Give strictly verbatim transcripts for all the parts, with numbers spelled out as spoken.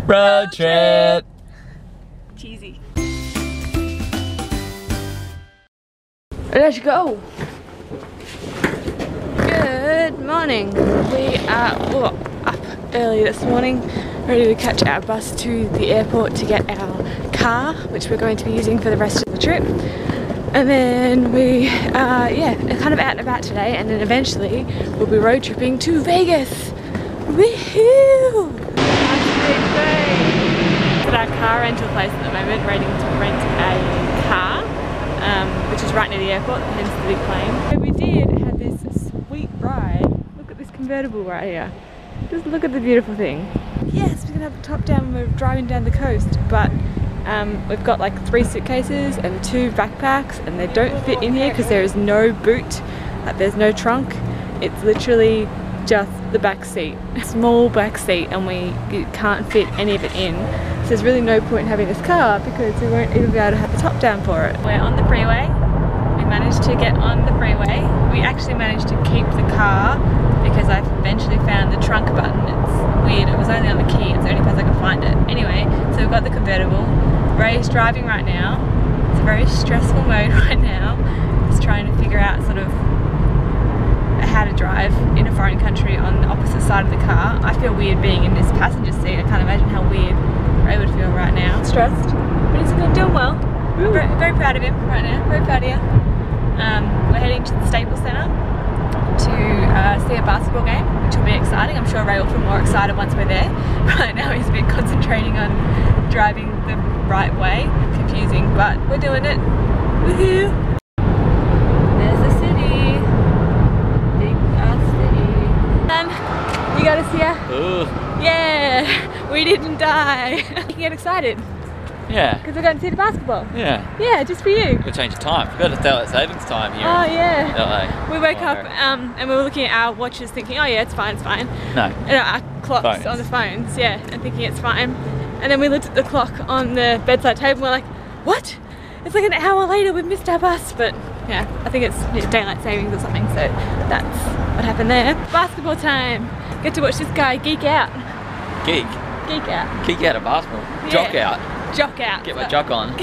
Road trip. Cheesy. Let's go. Good morning. We are oh, up early this morning, ready to catch our bus to the airport to get our car, which we're going to be using for the rest of the trip. And then we are, yeah, kind of out and about today, and then eventually we'll be road tripping to Vegas. Woohoo! At our car rental place at the moment, ready to rent a car, um, which is right near the airport, hence the big plane. So we did have this sweet ride. Look at this convertible right here. Just look at the beautiful thing. Yes, we can have the top down when we're driving down the coast, but um, we've got like three suitcases and two backpacks, and they don't fit in here because there is no boot, like there's no trunk. It's literally just the back seat, small back seat, and we can't fit any of it in. So there's really no point in having this car because we won't even be able to have the top down for it. We're on the freeway. We managed to get on the freeway. We actually managed to keep the car because I eventually found the trunk button. It's weird, it was only on the key, it's the only place I could find it. Anyway, so we've got the convertible. Ray's driving right now. It's a very stressful mode right now. Just trying to figure out sort of how to drive in a foreign country on the opposite side of the car. I feel weird being in this passenger seat. I can't imagine how weird Ray would feel right now. Stressed, but he's doing well. I'm very, very proud of him right now. Very proud of you. Um, we're heading to the Staples Center to uh, see a basketball game, which will be exciting. I'm sure Ray will feel more excited once we're there. Right now he's been concentrating on driving the right way. Confusing, but we're doing it. Woohoo! You got us here? Ooh. Yeah, we didn't die. You can get excited. Yeah. Because we're going to see the basketball. Yeah. Yeah, just for you. We'll change the time. We've got a daylight savings time here. Oh yeah. L A. We woke oh, up um, and we were looking at our watches thinking, oh yeah, it's fine, it's fine. No. And our clocks phones. on the phones, yeah, and thinking it's fine. And then we looked at the clock on the bedside table and we're like, what? It's like an hour later, we've missed our bus. But yeah, I think it's daylight savings or something, so that's what happened there. Basketball time. Get to watch this guy geek out. Geek? Geek out. Geek out of basketball. Yeah. Jock out. Jock out. Get my jock on.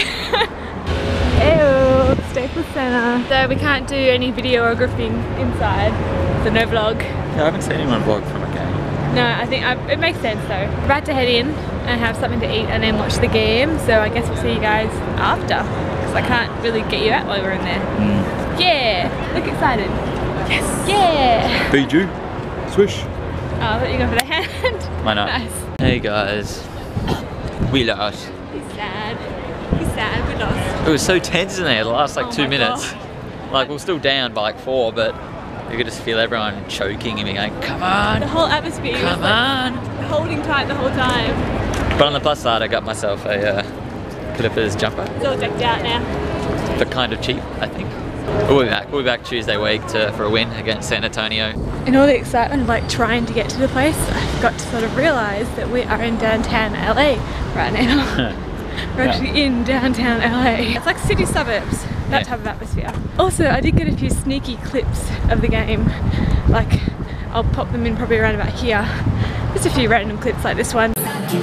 Ew, Staples Center. So we can't do any videography inside, so no vlog. Yeah, I haven't seen anyone vlog from a game. No, I think I, it makes sense though. We're about to head in and have something to eat and then watch the game, so I guess we'll see you guys after, because I can't really get you out while we're in there. Mm. Yeah, look excited. Yes. Yeah. Feed you. Swish. Oh, I thought you were going for the hand. Why not? Nice. Hey guys. We lost. He's sad. He's sad, we lost. It was so tense in there the last like oh two minutes. God. Like we're still down by like four, but you could just feel everyone choking and me going, come on. The whole atmosphere Come was on. Like holding tight the whole time. But on the plus side, I got myself a uh, Clippers jumper. It's all decked out now. But kind of cheap, I think. We'll be back. We'll be back Tuesday week to, for a win against San Antonio. In all the excitement of like trying to get to the place, I got to sort of realise that we are in downtown L A right now. We're actually yeah. in downtown L A. It's like city suburbs, that yeah. type of atmosphere. Also, I did get a few sneaky clips of the game. Like, I'll pop them in probably around about here. Just a few random clips like this one.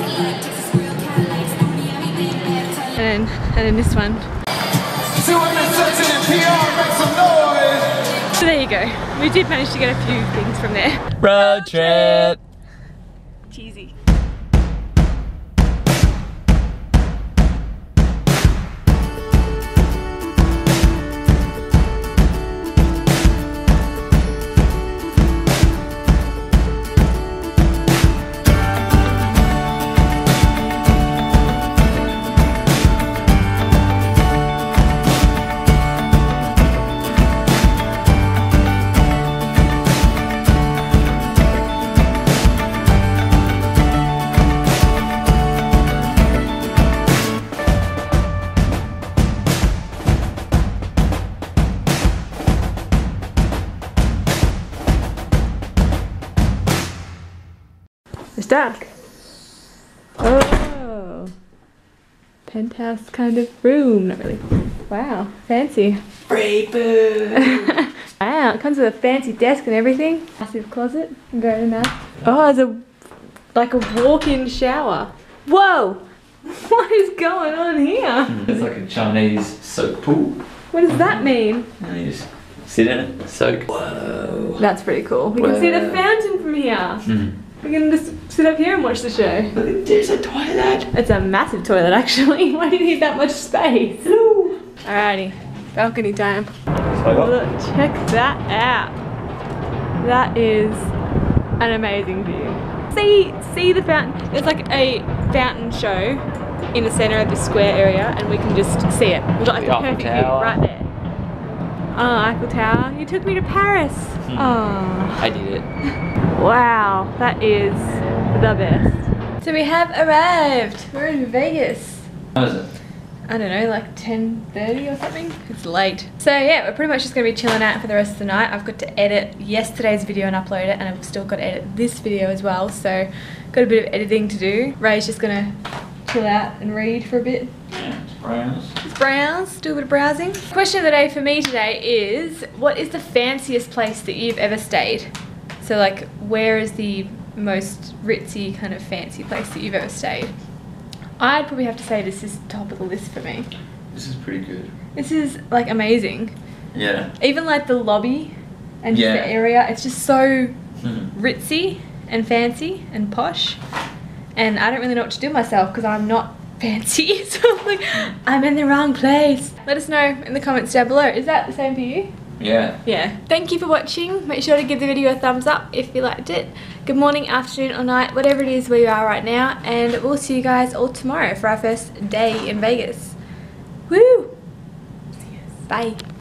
And then, and then this one. So there you go. We did manage to get a few things from there. Road trip. Cheesy. It's dark. Oh, penthouse kind of room. Not really. Wow, fancy. Free food. Wow, it comes with a fancy desk and everything. Massive closet. Very nice. Oh, there's a like a walk-in shower. Whoa! What is going on here? It's like a Chinese soak pool. What does that mean? And you just sit in it, soak. Whoa. That's pretty cool. We Whoa. can see the fountain from here. Mm. We can just sit up here and watch the show. Look, there's a toilet. It's a massive toilet actually. Why do you need that much space? Hello. Alrighty, balcony time. So Look, check that out. That is an amazing view. See, see the fountain. There's like a fountain show in the center of the square area, and we can just see it. We've got like The the Eiffel perfect view Tower. right there. Oh, Eiffel Tower. You took me to Paris. Hmm. Oh. I did it. Wow, that is the best. So we have arrived. We're in Vegas. How is it? I don't know, like ten thirty or something. It's late. So yeah, we're pretty much just gonna be chilling out for the rest of the night. I've got to edit yesterday's video and upload it, and I've still got to edit this video as well. So got a bit of editing to do. Ray's just gonna chill out and read for a bit. Yeah, it's browns. Just browse, do a bit of browsing. Question of the day for me today is, what is the fanciest place that you've ever stayed? So like, where is the most ritzy kind of fancy place that you've ever stayed? I'd probably have to say this is top of the list for me. This is pretty good. This is like amazing. Yeah. Even like the lobby and just Yeah. the area, it's just so Hmm. ritzy and fancy and posh. And I don't really know what to do myself because I'm not fancy. So I'm like, I'm in the wrong place. Let us know in the comments down below. Is that the same for you? Yeah. Yeah. Thank you for watching. Make sure to give the video a thumbs up if you liked it. Good morning, afternoon or night, whatever it is where you are right now. And we'll see you guys all tomorrow for our first day in Vegas. Woo! Bye.